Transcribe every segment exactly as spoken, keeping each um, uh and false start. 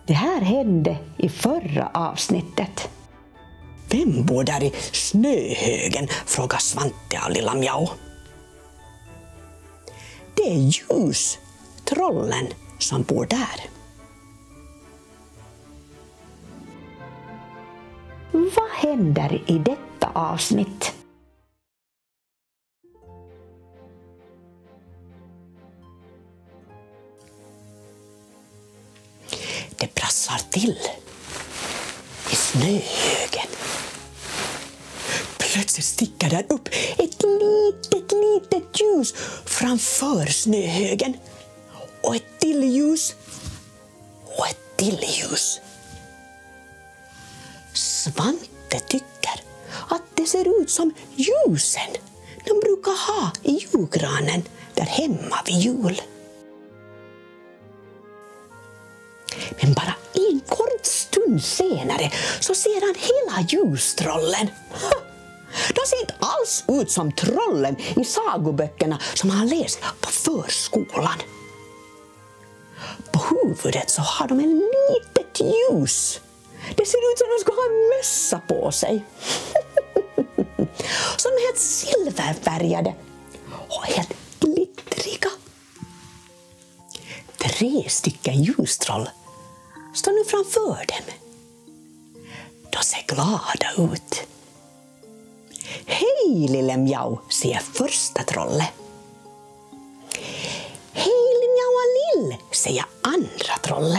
Det här hände i förra avsnittet. Vem bor där i snöhögen? Frågar Svante av Lilla Mjau. Det är ljustrollen som bor där. Vad händer i detta avsnitt? Det brassar till i snöhögen. Plötsligt sticker där upp ett litet, litet ljus framför snöhögen. Och ett till ljus. Och ett till ljus. Svante tycker att det ser ut som ljusen de brukar ha i julgranen där hemma vid jul. Men bara en kort stund senare så ser han hela ljustrollen. De ser inte alls ut som trollen i sagoböckerna som han läst på förskolan. På huvudet så har de en litet ljus. Det ser ut som de ska ha en mössa på sig. Som är helt silverfärgade och helt glittriga. Tre stycken ljustroll står nu framför dem. De ser glada ut. Hej Lille Mjau, säger första trollet. Hej Mjaua Lill, säger andra trollet.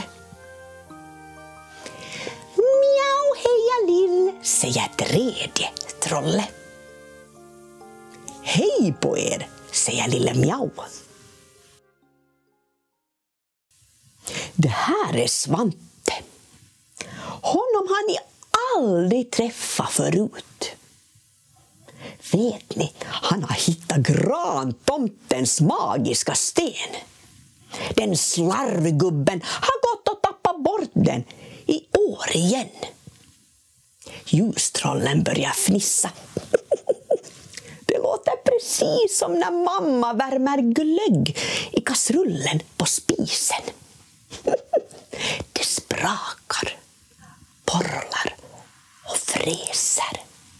Mjau heja Lill, säger tredje trollet. Hej på er, säger Lille Mjau. Det här är Svante. Honom har ni aldrig träffat förut. Vet ni, han har hittat grantomtens magiska sten. Den slarvgubben har gått och tappat bort den i år igen. Ljustrollen börjar fnissa. Det låter precis som när mamma värmer glögg i kastrullen på spisen. Det sprakar, porlar och fräser.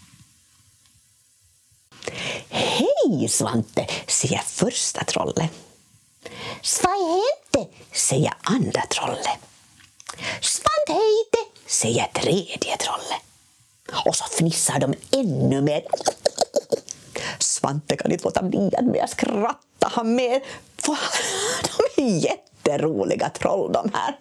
Hej Svante, säger första trollet. Svante, säger andra trollet. Svante, säger tredje trollet. Och så fnissar de ännu mer. Svante kan inte låta bli att börja skratta han med. För de är jätteroliga troll de här.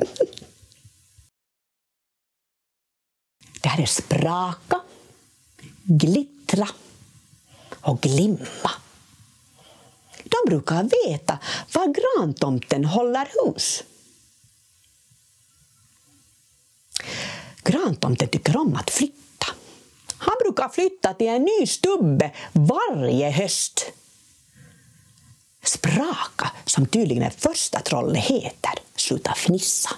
Det här är spraka, glittra och glimma. De brukar veta var grantomten håller hus. Grantomten tycker om att flytta. Han brukar flytta till en ny stubbe varje höst. Spraka, som tydligen är första trollet heter, slutar fnissa.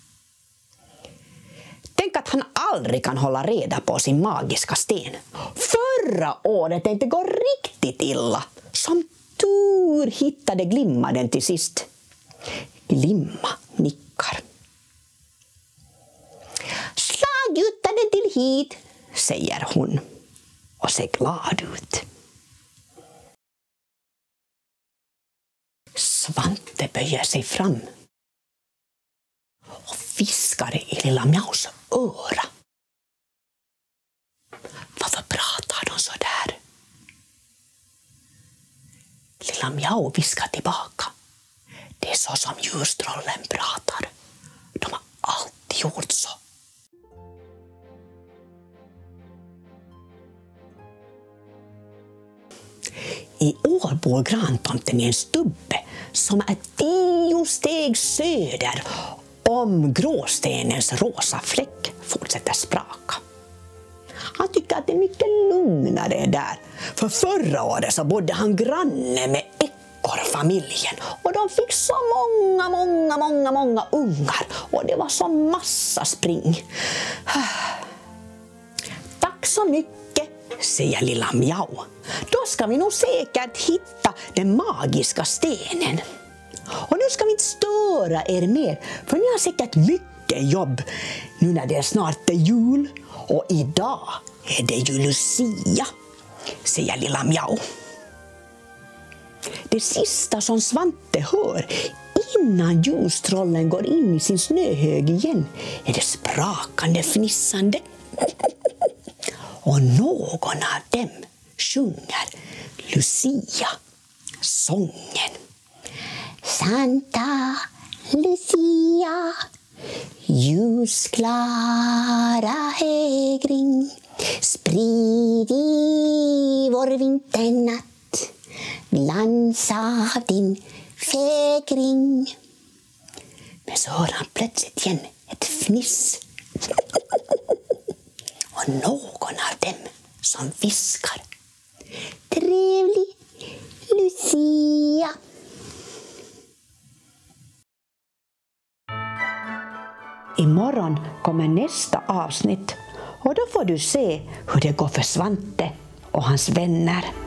Tänk att han aldrig kan hålla reda på sin magiska sten. Förra året tänkte det gå riktigt illa. Som tur hittade Glimma den till sist. Glimma nickar. Slagjuttade till hit, säger hon och ser glad ut. Svante böjer sig fram och viskar i Lilla Mjaus öra. Varför pratar de så där? Lilla Mjau viskar tillbaka. Det är så som ljustrollen pratar. De har alltid gjort så. I år bor grantomten i en stubbe som är tio steg söder om gråstenens rosa fläck, fortsätter spraka. Han tycker att det är mycket lugnare där. För förra året så bodde han granne med ekorrfamiljen. Och de fick så många, många, många, många ungar. Och det var så massa spring. Tack så mycket, säger Lilla Mjau. Då ska vi nog säkert hitta den magiska stenen. Och nu ska vi inte störa er mer, för ni har säkert mycket mycket jobb nu när det snart är jul. Och idag är det ju Lucia, säger lilla Mjau. Det sista som Svante hör innan ljustrollen går in i sin snöhög igen är det sprakande fnissande. Och någon av dem sjunger Lucia-sången. Santa Lucia, ljusklara hägring, sprid i vår vinternatt glans av din fägring. Men så hör han plötsligt igen ett fniss. Och någon av dem som viskar: trevlig Lucia. Imorgon kommer nästa avsnitt och då får du se hur det går för Svante och hans vänner.